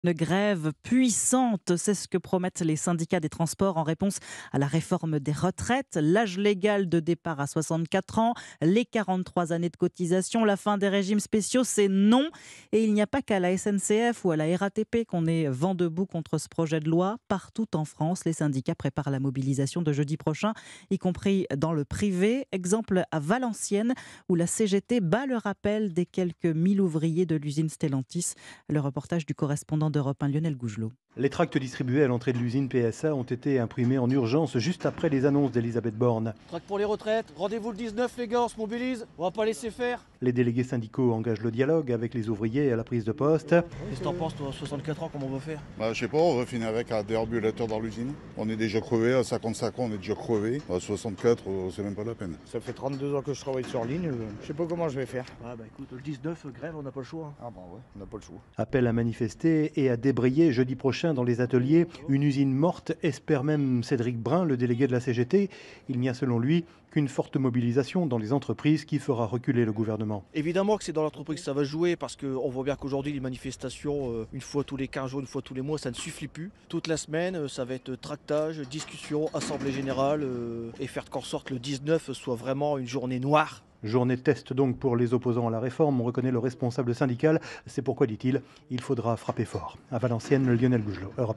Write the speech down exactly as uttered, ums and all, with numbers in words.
Une grève puissante, c'est ce que promettent les syndicats des transports en réponse à la réforme des retraites, l'âge légal de départ à soixante-quatre ans, les quarante-trois années de cotisation, la fin des régimes spéciaux, c'est non. Et il n'y a pas qu'à la S N C F ou à la R A T P qu'on est vent debout contre ce projet de loi. Partout en France, les syndicats préparent la mobilisation de jeudi prochain, y compris dans le privé. Exemple à Valenciennes, où la C G T bat le rappel des quelques mille ouvriers de l'usine Stellantis. Le reportage du correspondant d'Europe un, Lionel Gougelot. Les tracts distribués à l'entrée de l'usine P S A ont été imprimés en urgence juste après les annonces d'Elisabeth Borne. Tract pour les retraites, rendez-vous le dix-neuf les gars, on se mobilise, on va pas laisser faire. Les délégués syndicaux engagent le dialogue avec les ouvriers à la prise de poste. Qu'est-ce que t'en penses toi, soixante-quatre ans, comment on va faire? Bah, je sais pas, on va finir avec un déambulateur dans l'usine. On est déjà crevé, à cinquante-cinq ans on est déjà crevé. À soixante-quatre, euh, c'est même pas la peine. Ça fait trente-deux ans que je travaille sur ligne, euh, je sais pas comment je vais faire. Ah bah écoute, le dix-neuf, grève, on n'a pas le choix. Hein. Ah bah ouais, on n'a pas le choix. Appel à manifester et à débrayer jeudi prochain dans les ateliers. Une usine morte, espère même Cédric Brun, le délégué de la C G T. Il n'y a selon lui qu'une forte mobilisation dans les entreprises qui fera reculer le gouvernement. Évidemment que c'est dans l'entreprise que ça va jouer parce qu'on voit bien qu'aujourd'hui les manifestations, euh, une fois tous les quinze jours, une fois tous les mois, ça ne suffit plus. Toute la semaine, euh, ça va être tractage, discussion, assemblée générale euh, et faire qu'en sorte le dix-neuf soit vraiment une journée noire. Journée de test donc pour les opposants à la réforme, on reconnaît le responsable syndical. C'est pourquoi, dit-il, il faudra frapper fort. À Valenciennes, Lionel Gougelot, Europe un.